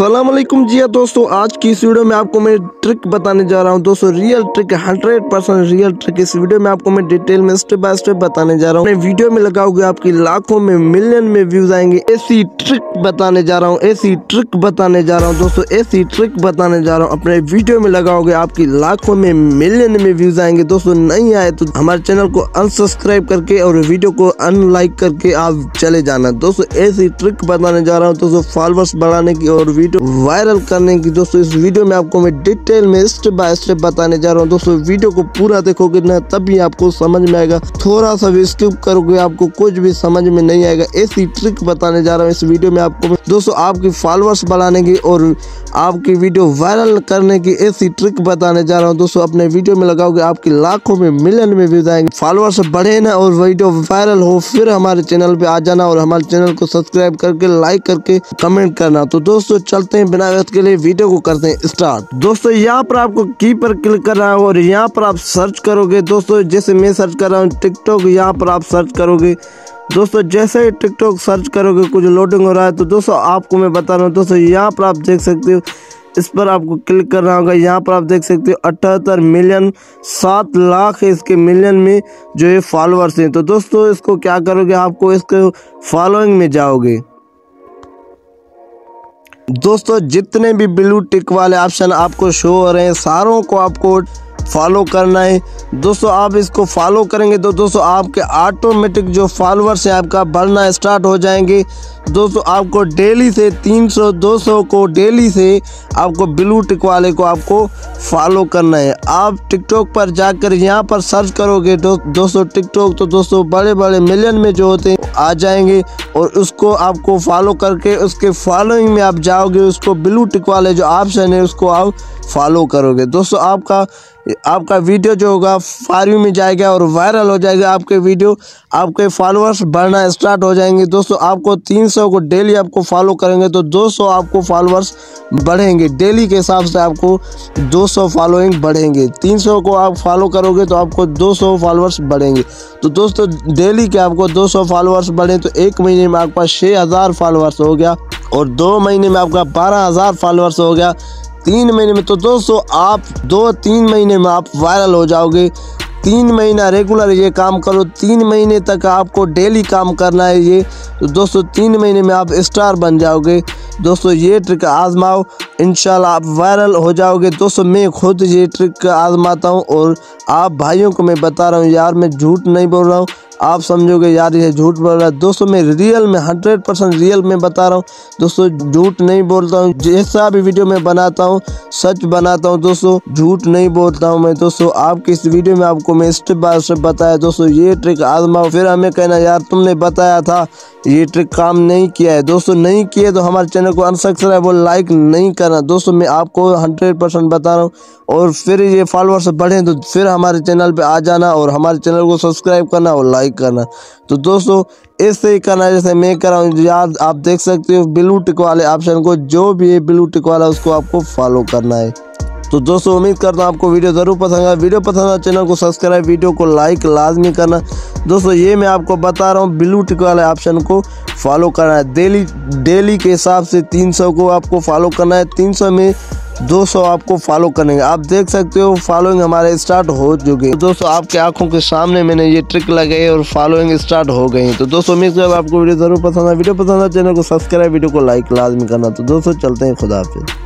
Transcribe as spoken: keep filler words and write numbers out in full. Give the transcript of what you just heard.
अस्सलाम वालेकुम जी दोस्तों, आज की इस वीडियो में आपको मैं ट्रिक बताने जा रहा हूं दोस्तों। Real trick, hundred percent real trick. इस वीडियो में आपको मैं डिटेल में स्टेप बाय स्टेप बताने जा रहा हूं। वीडियो में लगाओगे आपकी लाखों में, मिलियन में व्यूज आएंगे। ऐसी ट्रिक बताने जा रहा हूँ, ऐसी ट्रिक बताने जा रहा हूँ दोस्तों, ऐसी ट्रिक बताने जा रहा हूँ। अपने वीडियो में लगाओगे आपकी लाखों में, मिलियन में व्यूज आएंगे दोस्तों। नहीं आए तो हमारे चैनल को अनसब्सक्राइब करके और वीडियो को अनलाइक करके आप चले जाना दोस्तों। ऐसी ट्रिक बताने जा रहा हूँ दोस्तों, फॉलोअर्स बढ़ाने की और वीडियो वायरल करने की दोस्तों। इस वीडियो में आपको मैं डिटेल में स्टेप बाय स्टेप बताने जा रहा हूँ दोस्तों। वीडियो को पूरा देखोगे ना तभी आपको समझ में आएगा। थोड़ा सा भी स्किप करोगे आपको कुछ भी समझ में नहीं आएगा। ऐसी ट्रिक बताने जा रहा हूँ इस वीडियो में आपको दोस्तों। आपकी फॉलोअर्स बढ़ाने की और आपकी वीडियो वायरल करने की ऐसी ट्रिक बताने जा रहा हूँ दोस्तों। अपने वीडियो में लगाओगे आपकी लाखों में, मिलियन में व्यूज आएंगे। फॉलोअर्स बढ़े ना और वीडियो वायरल हो, फिर हमारे चैनल पे आ जाना और हमारे चैनल को सब्सक्राइब करके, लाइक करके, कमेंट करना। तो दोस्तों चलते हैं बिना वक्त के लिए, वीडियो को करते हैं स्टार्ट। दोस्तों यहाँ पर आपको की पर क्लिक करना है और यहाँ पर आप सर्च करोगे दोस्तों। जैसे मैं सर्च कर रहा हूँ टिकटॉक, यहाँ पर आप सर्च करोगे दोस्तों। जैसे ही टिकटॉक सर्च करोगे कुछ लोडिंग हो रहा है तो दोस्तों आपको मैं बता रहा हूँ दोस्तों। यहाँ पर आप देख सकते हो, इस पर आपको क्लिक करना होगा। यहाँ पर आप देख सकते हो अठहत्तर मिलियन, सात लाख है इसके मिलियन में जो ये फॉलोअर्स हैं। तो दोस्तों इसको क्या करोगे, आपको इसके फॉलोइंग में जाओगे दोस्तों। जितने भी ब्लू टिक वाले ऑप्शन आपको शो हो रहे हैं सारों को आपको फॉलो करना है दोस्तों। आप इसको फॉलो करेंगे तो दोस्तों आपके ऑटोमेटिक जो फॉलोअर्स हैं आपका बढ़ना स्टार्ट हो जाएंगे दोस्तों। आपको डेली से तीन सौ दो सौ को डेली से आपको ब्लू टिक वाले को आपको फॉलो करना है। आप टिकटॉक पर जाकर यहाँ पर सर्च करोगे दो, दोस्तों टिकटॉक, तो दोस्तों बड़े बड़े मिलियन में जो होते हैं आ जाएंगे और उसको आपको फॉलो करके उसके फॉलोइंग में आप जाओगे। उसको ब्लू टिक वाले जो ऑप्शन है उसको आप फॉलो करोगे दोस्तों। आपका आपका वीडियो जो होगा फॉर यू में जाएगा और वायरल हो जाएगा। आपके वीडियो, आपके फॉलोअर्स बढ़ना स्टार्ट हो जाएंगे दोस्तों। आपको तीन सौ को डेली आपको फॉलो करेंगे तो दो सौ आपको फॉलोअर्स बढ़ेंगे। डेली के हिसाब से आपको दो सौ फॉलोइंग बढ़ेंगे। तीन सौ को आप फॉलो करोगे तो आपको दो सौ फॉलोअर्स बढ़ेंगे। तो दोस्तों डेली के आपको दो सौ फॉलोअर्स बढ़े तो एक महीने में आपका छः हज़ार फॉलोअर्स हो गया और दो महीने में आपका बारह हज़ार फॉलोअर्स हो गया। तीन महीने में तो दोस्तों आप दो तीन महीने में आप वायरल हो जाओगे। तीन महीना रेगुलर ये काम करो, तीन महीने तक आपको डेली काम करना है ये। तो दोस्तों तीन महीने में आप स्टार बन जाओगे दोस्तों। ये ट्रिक आजमाओ, इंशाल्लाह आप वायरल हो जाओगे दोस्तों। मैं खुद ये ट्रिक आजमाता हूँ और आप भाइयों को मैं बता रहा हूँ यार, मैं झूठ नहीं बोल रहा हूँ। आप समझोगे यार ये झूठ बोल रहा है दोस्तों। मैं रियल में हंड्रेड परसेंट रियल में बता रहा हूँ दोस्तों, झूठ नहीं बोलता हूँ। जैसा भी वीडियो में बनाता हूँ सच बनाता हूँ दोस्तों, झूठ नहीं बोलता हूँ मैं दोस्तों। आपकी इस वीडियो में आपको मैं स्टेप बाय स्टेप बताया दोस्तों। ये ट्रिक आजमाओ, फिर हमें कहना यार तुमने बताया था ये ट्रिक काम नहीं किया है दोस्तों। नहीं किए तो हमारे चैनल को अनसब्सक्राइब और लाइक नहीं करना दोस्तों। मैं आपको हंड्रेड परसेंट बता रहा हूँ और फिर ये फॉलोअर्स बढ़े तो फिर हमारे चैनल पे आ जाना और हमारे चैनल को सब्सक्राइब करना और लाइक करना। तो दोस्तों ऐसे ही करना जैसे मैं कर रहा हूँ यार। आप देख सकते हो ब्लू टिक वाले ऑप्शन को, जो भी है ब्लू टिक वाला उसको आपको फॉलो करना है। तो दोस्तों उम्मीद करता हूँ आपको वीडियो ज़रूर पसंद आया। वीडियो पसंद आया चैनल को सब्सक्राइब, वीडियो को लाइक लाजमी करना दोस्तों। ये मैं आपको बता रहा हूँ ब्लू टिक वाले ऑप्शन को फॉलो करना है। डेली डेली के हिसाब से तीन सौ को आपको फॉलो करना है। तीन सौ में दो सौ आपको फॉलो करेंगे। आप देख सकते हो फॉलोइंग हमारे स्टार्ट हो चुके हैं दोस्तों। आपके आंखों के सामने मैंने ये ट्रिक लगाई और फॉलोइंग स्टार्ट हो गई। तो दोस्तों उम्मीद करता हूँ आपको वीडियो ज़रूर पसंद आए। वीडियो पसंद आए चैनल को सब्सक्राइब, वीडियो को लाइक लाजमी करना। तो दोस्तों चलते हैं, खुदा हाफिज़।